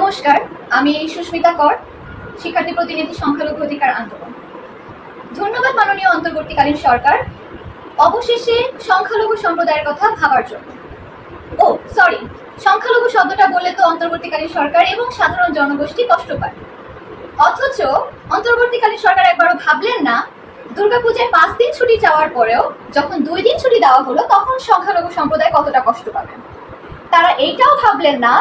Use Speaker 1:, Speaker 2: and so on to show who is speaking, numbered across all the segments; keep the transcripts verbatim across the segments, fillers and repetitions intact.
Speaker 1: নমস্কার, আমি সুস্মিতা কর, শিক্ষার্থী প্রতিনিধি সংখ্যালঘু অধিকার আন্দোলন। ধন্যবাদ মাননীয় অন্তর্বর্তীকালীন সরকার অবশেষে সংখ্যালঘু সম্প্রদায়ের কথা ভাবার জন্য। ও সরি, সংখ্যালঘু শব্দটা বললে তো অন্তর্বর্তীকালীন সরকার এবং সাধারণ জনগোষ্ঠী কষ্ট পায়। অথচ অন্তর্বর্তীকালীন সরকার একবারও ভাবলেন না দুর্গাপূজায় পাঁচ দিন ছুটি যাওয়ার পরেও যখন দুই দিন ছুটি দেওয়া হলো তখন সংখ্যালঘু সম্প্রদায় কতটা কষ্ট পাবে। তারা এইটাও ভাবলেন না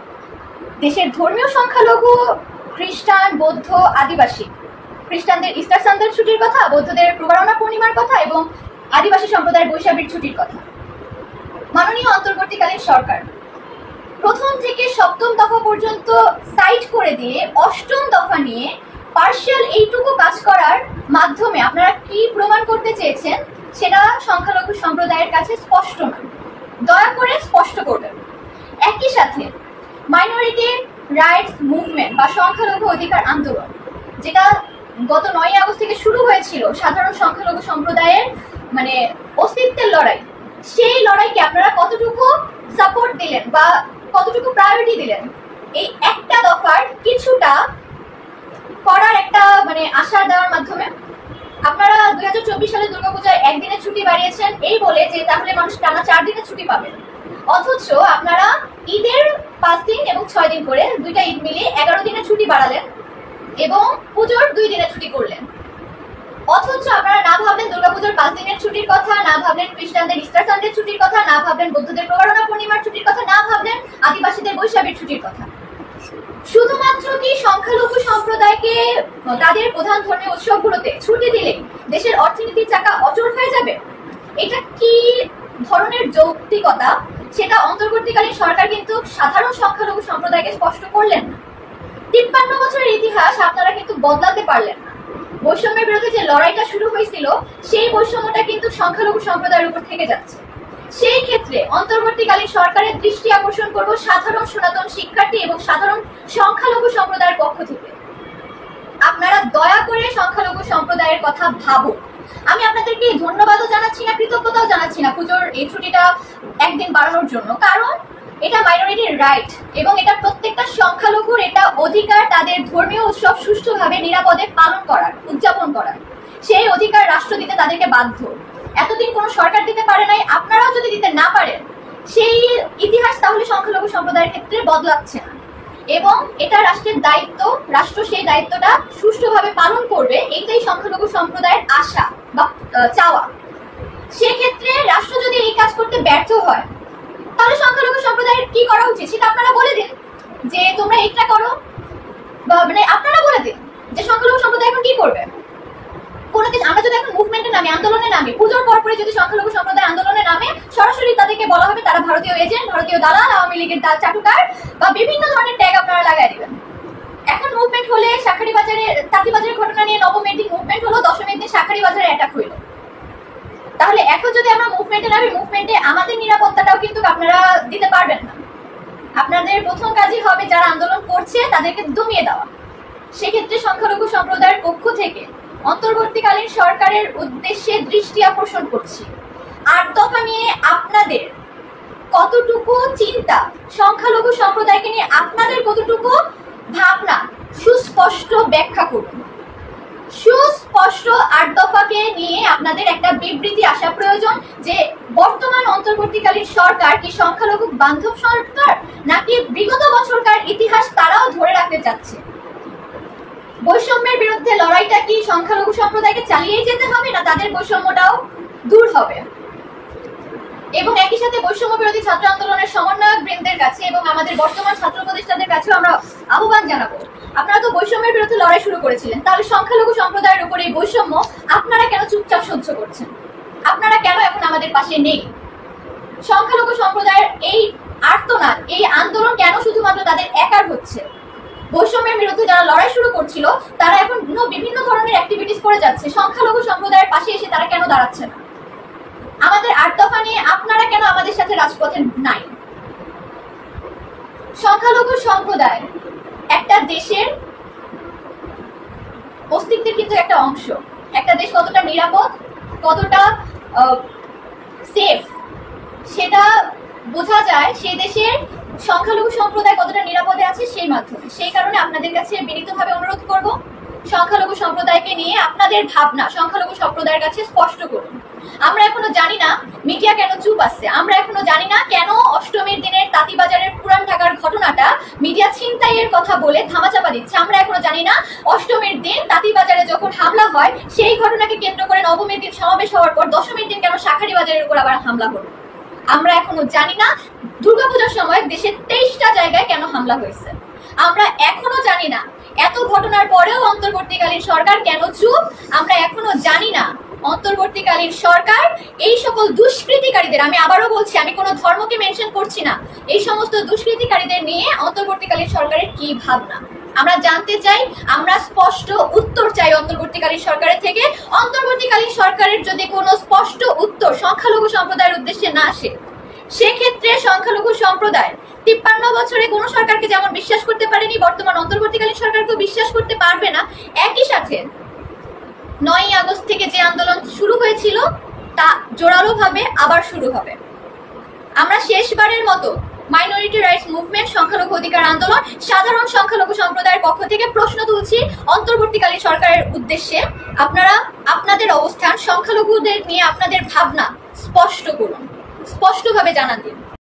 Speaker 1: দেশের ধর্মীয় সংখ্যালঘু খ্রিস্টান, বৌদ্ধ, আদিবাসী, খ্রিস্টানদের ইস্টার সানডের ছুটির কথা, বৌদ্ধদের প্রবারণা পূর্ণিমার কথা এবং আদিবাসী সম্প্রদায়ের বৈশাখীর ছুটির কথা। মাননীয় অন্তর্বর্তীকালীন সরকার প্রথম থেকে সপ্তম দফা পর্যন্ত সাইড করে দিয়ে অষ্টম দফা নিয়ে পার্শিয়াল এইটুকু কাজ করার মাধ্যমে আপনারা কি প্রমাণ করতে চেয়েছেন সেটা সংখ্যালঘু সম্প্রদায়ের কাছে স্পষ্ট না। দয়া করে স্পষ্ট করবেন। একই সাথে মাইনরিটি রাইটস মুভমেন্ট বা সংখ্যালঘু অধিকার আন্দোলন, যেটা গত নয় আগস্ট থেকে শুরু হয়েছিল সাধারণ সংখ্যালঘু সম্প্রদায়ের মানে অস্তিত্বের লড়াই, সেই লড়াইকে আপনারা কতটুকু সাপোর্ট দিলেন বা কতটুকু প্রায়োরিটি দিলেন এই একটা দফার কিছুটা করার একটা মানে আশা দেওয়ার মাধ্যমে। আপনারা দুই হাজার চব্বিশ সালে দুর্গাপূজায় একদিনের ছুটি বাড়িয়েছেন এই বলে যে তাহলে মানুষ টানা চার দিনের ছুটি পাবেন, অথচ আপনারা ঈদের পাঁচ দিন এবং ছয় দিন করে দুইটা ঈদ মিলিয়ে এগারো দিনের ছুটি বাড়ালেন এবং পুজোর দুই দিনের ছুটি করলেন। অথচ আপনারা না ভাবলেন দুর্গাপুজোর পাঁচ দিনের ছুটির কথা, না ভাবলেন খ্রিস্টানদের ইস্টার সানডের ছুটির কথা, না ভাবলেন বৌদ্ধদের প্রবারণা পূর্ণিমার ছুটির কথা, না ভাবলেন আদিবাসীদের বৈশাখীর ছুটির কথা। শুধুমাত্র কি সংখ্যালঘু সম্প্রদায়কে তাদের প্রধান ধর্মীয় উৎসবগুলোতে ছুটি দিলে দেশের অর্থনীতির চাকা অচল হয়ে যাবে? এটা কি ধরনের যৌক্তিকতা সেটা অন্তর্বর্তীকালীন সরকার কিন্তু সাধারণ সংখ্যালঘু সম্প্রদায়কে স্পষ্ট করলেন না। তিপ্পান্ন বছরের ইতিহাস আপনারা কিন্তু বদলাতে পারলেন না। বৈষম্যের বিরুদ্ধে যে লড়াইটা শুরু হয়েছিল সেই বৈষম্যটা কিন্তু সংখ্যালঘু সম্প্রদায়ের উপর থেকে যাচ্ছে। সেই ক্ষেত্রে অন্তর্বর্তীকালীন সরকারের দৃষ্টি আকর্ষণ করব সাধারণ সনাতন শিক্ষার্থী এবং সাধারণ সংখ্যালঘু সম্প্রদায়ের পক্ষ থেকে। আপনারা দয়া করে সংখ্যালঘু সম্প্রদায়ের কথা ভাবুন। আমি আপনাদেরকে ধন্যবাদও জানাচ্ছি না, কৃতজ্ঞতাও জানাচ্ছি না পুজোর এই ছুটিটা একদিন বাড়ানোর জন্য, কারণ এটা মাইনরিটির রাইট এবং এটা প্রত্যেকটা সংখ্যালঘুর এটা অধিকার তাদের ধর্মীয় উৎসব সুষ্ঠুভাবে নিরাপদে পালন করার, উদযাপন করার। সেই অধিকার রাষ্ট্র দিতে তাদেরকে বাধ্য। এতদিন কোনো সরকার দিতে পারে নাই, আপনারাও যদি দিতে না পারেন সেই ইতিহাস তাহলে সংখ্যালঘু সম্প্রদায়ের ক্ষেত্রে বদলাচ্ছে না এবং এটা রাষ্ট্রের দায়িত্ব। রাষ্ট্র সেই দায়িত্বটা সুষ্ঠুভাবে পালন করবে, এইটাই সংখ্যালঘু সম্প্রদায়ের আশা বা চাওয়া। সেক্ষেত্রে রাষ্ট্র যদি এই কাজ করতে ব্যর্থ হয় তাহলে সংখ্যালঘু সম্প্রদায়ের কি করা উচিত সেটা আপনারা বলে দিন, যে তোমরা এইটা করো, বা মানে আপনারা বলে দিন যে সংখ্যালঘু সম্প্রদায় এখন কি করবে। কোনো কিছু আমরা যদি এখন মুভমেন্টের নামে, আন্দোলনের নামে, পুজোর পরপরে যদি সংখ্যালঘু সম্প্রদায় আন্দোলনের নামে সরাসরি তাদেরকে বলা হবে তারা ভারতীয় এজেন্ট, ভারতীয় দালাল, আওয়ামী লীগের দাল চাটুকার বা বিভিন্ন ধরনের ট্যাগ আপনারা লাগাই দিবেন। এখন মুভমেন্ট হলে শাঁখারি বাজারে, তাঁতিবাজারের ঘটনা নিয়ে নবমের দিন মুভমেন্ট হলো, দশমের দিন শাঁখারি বাজারে অ্যাটাক হইল। তাহলে এখন যদি আমরা মুভমেন্টে নামি, মুভমেন্টে আমাদের নিরাপত্তাটাও কিন্তু আপনারা দিতে পারবেন না। আপনাদের প্রথম কাজই হবে যারা আন্দোলন করছে তাদেরকে দমিয়ে দেওয়া। সেক্ষেত্রে সংখ্যালঘু সম্প্রদায়ের পক্ষ থেকে অন্তর্বর্তীকালীন সরকারের উদ্দেশ্যে দৃষ্টি আকর্ষণ করছি, আট দফা নিয়ে আপনাদের কতটুকু চিন্তা, সংখ্যালঘু সম্প্রদায়কে নিয়ে আপনাদের কতটুকু ভাবনা সুস্পষ্ট ব্যাখ্যা করুন। সুস্পষ্ট আট দফাকে নিয়ে আপনাদের একটা বিবৃতি আসা প্রয়োজন যে বর্তমান অন্তর্বর্তীকালীন সরকার কি সংখ্যালঘু বান্ধব সরকার নাকি বিগত বছরকার ইতিহাস তারাও ধরে রাখতে চাচ্ছে। বৈষম্যের বিরুদ্ধে লড়াইটা কি সংখ্যালঘু সম্প্রদায়কে চালিয়ে যেতে হবে না তাদের বৈষম্যটাও দূর হবে। এবং একই সাথে বৈষম্য বিরোধী ছাত্র আন্দোলনের সমন্বয়ক বৃন্দের কাছে এবং আমাদের বর্তমান ছাত্র উপদেষ্টাদের কাছেও আমরা আহ্বান জানাবো, আপনারা তো বৈষম্যের বিরুদ্ধে লড়াই শুরু করেছিলেন, তাহলে সংখ্যালঘু সম্প্রদায়ের উপর এই বৈষম্য আপনারা কেন চুপচাপ সহ্য করছেন? আপনারা কেন এখন আমাদের পাশে নেই? সংখ্যালঘু সম্প্রদায়ের এই আর্তনাদ, এই আন্দোলন কেন শুধুমাত্র তাদের একার হচ্ছে? বৈষম্যের বিরুদ্ধে যারা লড়াই শুরু করছিল তারা এখন বিভিন্ন ধরনের অ্যাক্টিভিটিস করে যাচ্ছে, সংখ্যালঘু সম্প্রদায়ের পাশে এসে তারা কেন দাঁড়াচ্ছে না? আমাদের আট দফা নিয়ে আপনারা কেন আমাদের সাথে রাজপথে নাই? সংখ্যালঘু সম্প্রদায় একটা দেশের অস্তিত্বের কিন্তু একটা অংশ। একটা দেশ কতটা নিরাপদ, কতটা সেফ সেটা বোঝা যায় সে দেশের সংখ্যালঘু সম্প্রদায় কতটা নিরাপদে আছে সেই মাধ্যমে। সেই কারণে আপনাদের কাছে বিনীতভাবে অনুরোধ করব, সংখ্যালঘু সম্প্রদায়কে নিয়ে আপনাদের ভাবনা সংখ্যালঘু সম্প্রদায়ের কাছে স্পষ্ট করুন। আমরা এখনো জানি না মিডিয়া কেন চুপ আছে, আমরা এখনো জানি না কেন অষ্টমীর দিনের তাঁতিবাজারের পুরান ঢাকার ঘটনাটা মিডিয়া ছিনতাইয়ের কথা বলে ধামাচাপা দিচ্ছে। আমরা এখনো জানি না অষ্টমীর দিন তাঁতিবাজারে যখন হামলা হয় সেই ঘটনাকে কেন্দ্র করে নবমীর দিন সমাবেশ হওয়ার পর দশমীর দিন কেন শাঁখারী বাজারের উপর আবার হামলা হলো। আমরা এখনো জানি না দুর্গাপূজার সময় দেশের তেইশটা জায়গায় কেন হামলা হয়েছে। আমরা এখনো জানি না এত ঘটনার পরেও অন্তর্বর্তীকালীন সরকার কেন চুপ। আমরা এখনো জানি না অন্তর্বর্তীকালীন সরকার এই সকল দুষ্কৃতিকারীদের, আমি আবারও বলছি, আমি কোনো ধর্মকে মেনশন করছি না, এই সমস্ত দুষ্কৃতিকারীদের নিয়ে অন্তর্বর্তীকালীন সরকারের কি ভাবনা আমরা জানতে চাই। আমরা স্পষ্ট উত্তর চাই অন্তর্বর্তীকালীন সরকারের থেকে। অন্তর্বর্তীকালীন সরকারের যদি কোনো স্পষ্ট উত্তর সংখ্যালঘু সম্প্রদায়ের উদ্দেশ্যে না আসে, সেক্ষেত্রে সংখ্যালঘু সম্প্রদায় তিপ্পান্ন বছরে কোন সরকারকে যেমন বিশ্বাস করতে পারেনি, বর্তমান অন্তর্বর্তীকালীন সরকারকেও বিশ্বাস করতে পারবে না। একই সাথে নয়ই আগস্ট থেকে যে আন্দোলন শুরু হয়েছিল তা জোরালো ভাবে আবার শুরু হবে। আমরা শেষবারের মতো মাইনরিটি রাইটস মুভমেন্ট, সংখ্যালঘু অধিকার আন্দোলন, সাধারণ সংখ্যালঘু সম্প্রদায়ের পক্ষ থেকে প্রশ্ন তুলছি অন্তর্বর্তীকালীন সরকারের উদ্দেশ্যে, আপনারা আপনাদের অবস্থান সংখ্যালঘুদের নিয়ে আপনাদের ভাবনা স্পষ্ট করুন, স্পষ্টভাবে জানান দিন।